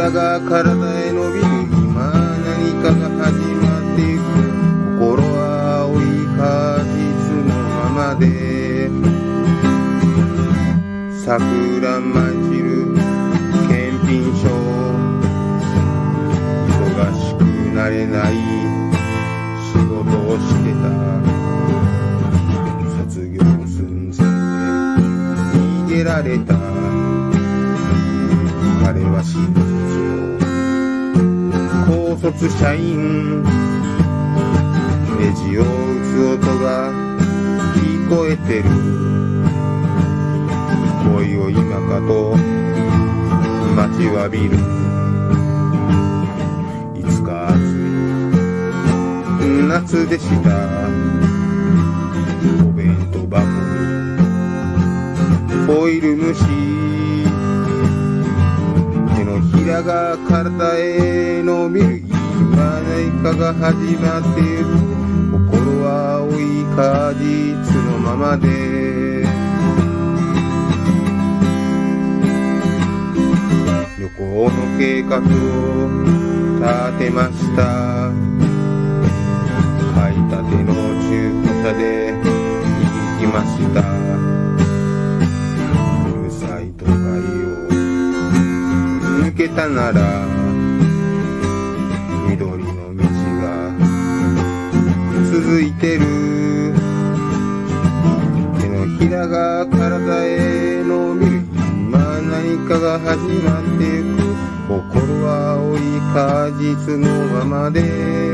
らが体へ伸びる。今何かが始まってゆく。心は青い果実のままで桜舞い散る検品所。忙しくなれない仕事をしてた。卒業寸前で逃げられた。彼は真実の高卒社員。レジを打つ音が聞こえてる。恋を今かと待ちわびる。いつか暑い夏でした。お弁当箱にホイル蒸し。手のひらが体へ伸びる。今何かが始まってゆく。心は青い果実のままで旅行の計画を立てました。買いたての中古車で行きました。うるさい都会を抜けたなら緑の道が続いてる。手のひらが体へ伸びる。今何かが始まってゆく。心は青い果実のままで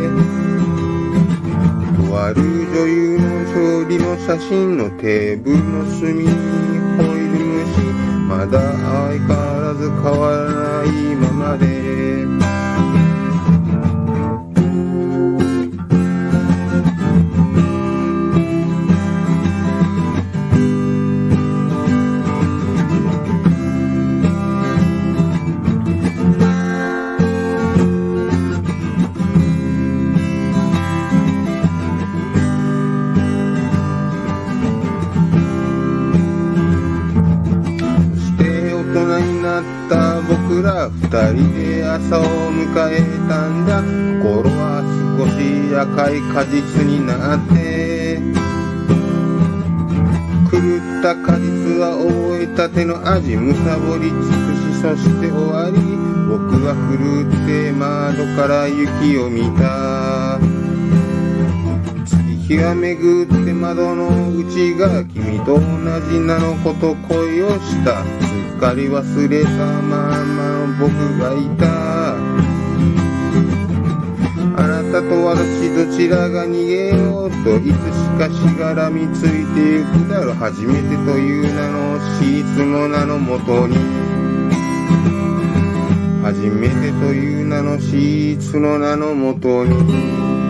とある女優の勝利の写真のテーブルの隅にホイル蒸し。まだ相変わらず変わらないままで僕ら二人で朝を迎えたんだ。心は少し赤い果実になって狂った果実は覚えたての味。むさぼり尽くしそして終わり。僕は震って窓から雪を見た。月日は巡って窓の内が君と同じ名の子と恋をした。すっかり忘れたままの僕がいた。あなたと私どちらが逃げようといつしかしがらみついてゆくだろう。初めてという名のシーツの名のもとに初めてという名のシーツの名のもとに